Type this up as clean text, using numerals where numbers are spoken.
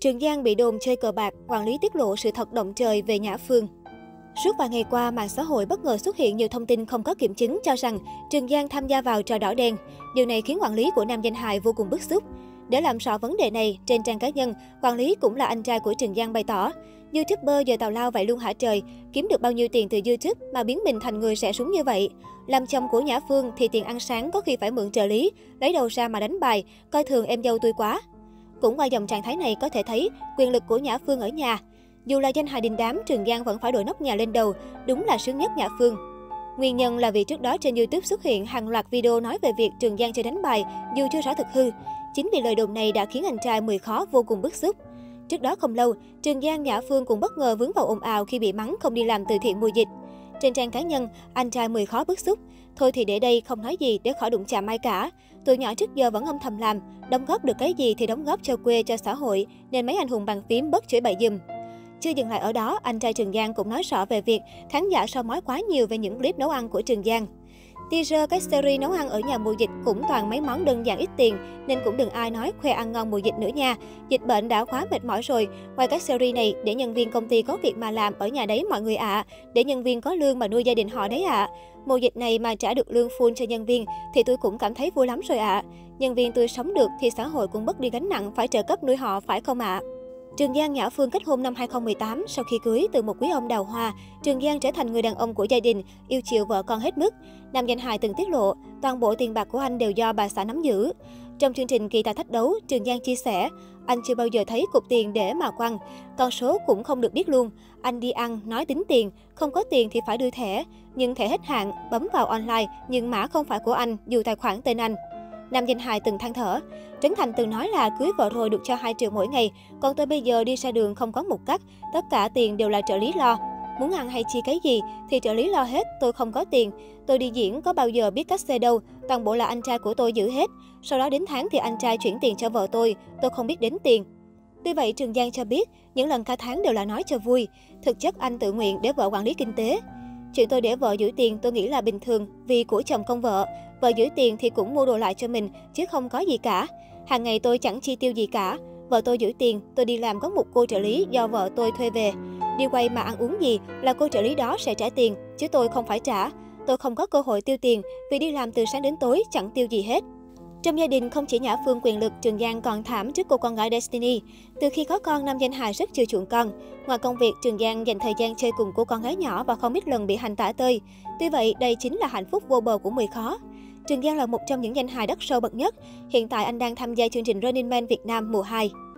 Trường Giang bị đồn chơi cờ bạc, quản lý tiết lộ sự thật động trời về Nhã Phương. Suốt vài ngày qua, mạng xã hội bất ngờ xuất hiện nhiều thông tin không có kiểm chứng cho rằng Trường Giang tham gia vào trò đỏ đen. Điều này khiến quản lý của nam danh hài vô cùng bức xúc. Để làm rõ vấn đề này, trên trang cá nhân, quản lý cũng là anh trai của Trường Giang bày tỏ: YouTuber giờ tào lao vậy luôn hả trời, kiếm được bao nhiêu tiền từ YouTube mà biến mình thành người xẻ súng như vậy. Làm chồng của Nhã Phương thì tiền ăn sáng có khi phải mượn trợ lý, lấy đầu ra mà đánh bài, coi thường em dâu tôi quá. Cũng qua dòng trạng thái này có thể thấy quyền lực của Nhã Phương ở nhà. Dù là danh hài đình đám, Trường Giang vẫn phải đội nóc nhà lên đầu, đúng là sướng nhất Nhã Phương. Nguyên nhân là vì trước đó trên YouTube xuất hiện hàng loạt video nói về việc Trường Giang chơi đánh bài dù chưa rõ thực hư. Chính vì lời đồn này đã khiến anh trai Mười Khó vô cùng bức xúc. Trước đó không lâu, Trường Giang, Nhã Phương cũng bất ngờ vướng vào ồn ào khi bị mắng không đi làm từ thiện mùa dịch. Trên trang cá nhân, anh trai Mười Khó bức xúc: "Thôi thì để đây không nói gì để khỏi đụng chạm ai cả. Tụi nhỏ trước giờ vẫn âm thầm làm, đóng góp được cái gì thì đóng góp cho quê, cho xã hội, nên mấy anh hùng bàn phím bớt chửi bậy giùm." Chưa dừng lại ở đó, anh trai Trường Giang cũng nói rõ về việc khán giả soi mói quá nhiều về những clip nấu ăn của Trường Giang. Teaser cái series nấu ăn ở nhà mùa dịch cũng toàn mấy món đơn giản ít tiền, nên cũng đừng ai nói khoe ăn ngon mùa dịch nữa nha. Dịch bệnh đã quá mệt mỏi rồi, ngoài các series này để nhân viên công ty có việc mà làm ở nhà đấy mọi người ạ, để nhân viên có lương mà nuôi gia đình họ đấy ạ. Mùa dịch này mà trả được lương full cho nhân viên thì tôi cũng cảm thấy vui lắm rồi ạ. Nhân viên tôi sống được thì xã hội cũng bớt đi gánh nặng phải trợ cấp nuôi họ phải không ạ? Trường Giang, Nhã Phương kết hôn năm 2018, sau khi cưới từ một quý ông đào hoa, Trường Giang trở thành người đàn ông của gia đình, yêu chiều vợ con hết mức. Nam danh hài từng tiết lộ, toàn bộ tiền bạc của anh đều do bà xã nắm giữ. Trong chương trình Kỳ Tài Thách Đấu, Trường Giang chia sẻ, anh chưa bao giờ thấy cục tiền để mà quăng, con số cũng không được biết luôn. Anh đi ăn, nói tính tiền, không có tiền thì phải đưa thẻ, nhưng thẻ hết hạn, bấm vào online, nhưng mã không phải của anh, dù tài khoản tên anh. Nam danh hài từng than thở, Trấn Thành từng nói là cưới vợ rồi được cho 2 triệu mỗi ngày, còn tôi bây giờ đi ra đường không có một cắc, tất cả tiền đều là trợ lý lo. Muốn ăn hay chi cái gì thì trợ lý lo hết, tôi không có tiền. Tôi đi diễn có bao giờ biết cách xe đâu, toàn bộ là anh trai của tôi giữ hết. Sau đó đến tháng thì anh trai chuyển tiền cho vợ tôi không biết đếm tiền. Tuy vậy, Trường Giang cho biết những lần ca tháng đều là nói cho vui, thực chất anh tự nguyện để vợ quản lý kinh tế. Chuyện tôi để vợ giữ tiền tôi nghĩ là bình thường vì của chồng con vợ. Vợ giữ tiền thì cũng mua đồ lại cho mình chứ không có gì cả. Hàng ngày tôi chẳng chi tiêu gì cả. Vợ tôi giữ tiền, tôi đi làm có một cô trợ lý do vợ tôi thuê về. Đi quay mà ăn uống gì là cô trợ lý đó sẽ trả tiền, chứ tôi không phải trả. Tôi không có cơ hội tiêu tiền vì đi làm từ sáng đến tối chẳng tiêu gì hết. Trong gia đình, không chỉ Nhã Phương quyền lực, Trường Giang còn thảm trước cô con gái Destiny. Từ khi có con, nam danh hài rất chiều chuộng con. Ngoài công việc, Trường Giang dành thời gian chơi cùng cô con gái nhỏ và không ít lần bị hành tả tơi. Tuy vậy, đây chính là hạnh phúc vô bờ của Mười Khó. Trường Giang là một trong những danh hài đắt sâu bậc nhất. Hiện tại anh đang tham gia chương trình Running Man Việt Nam mùa 2.